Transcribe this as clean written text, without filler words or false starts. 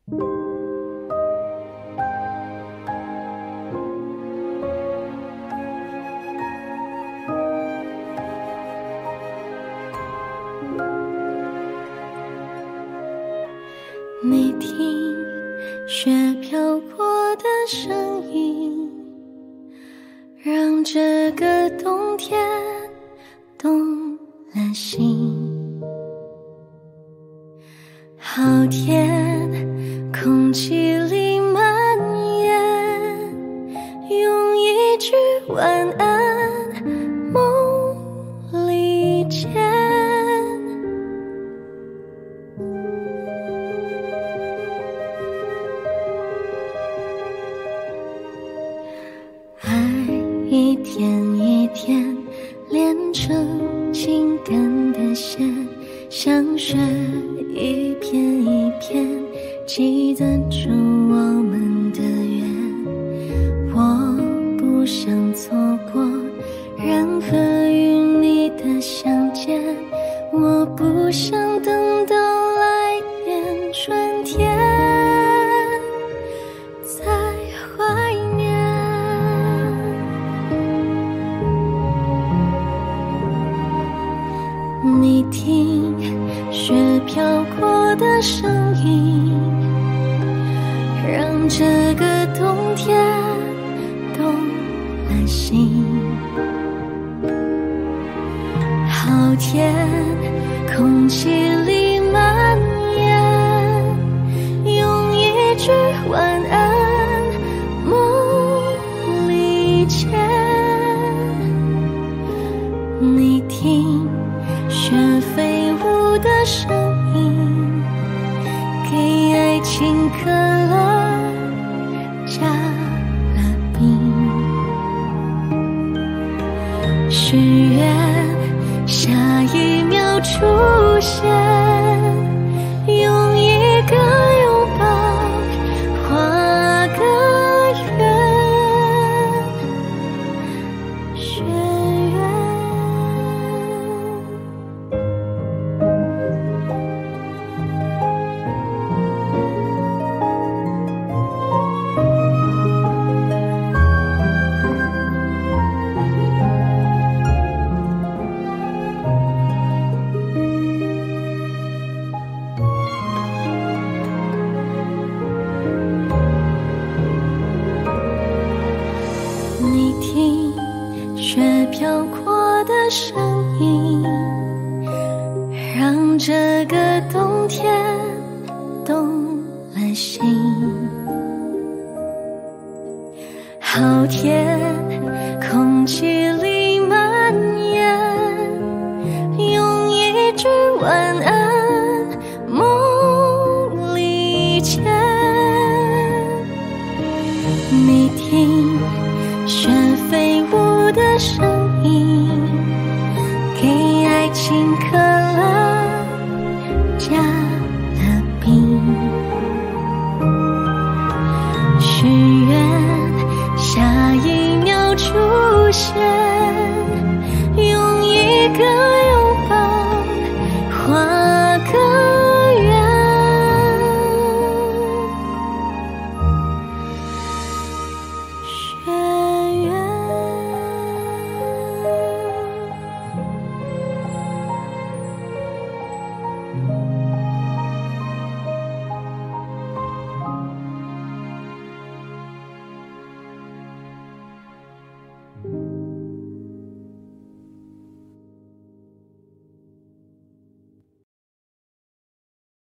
你听雪飘过的声音，让这个冬天动了心。好甜，空气里蔓延，用一句晚安梦里见。一天一天连成情感的线，像雪一片一片记载着我们的缘。我不想错过任何与你的相见，我不想等到来年春天再怀念。你听雪飘过的声音，让这个冬天动了心。好甜，空气里蔓延，用一句晚安梦里见。你听雪飞舞的声音，给爱情可乐加了冰。许愿下一秒出现，用一个拥抱画个圆。雪你听雪飘过的声音，让这个冬天动了心。好甜，空气里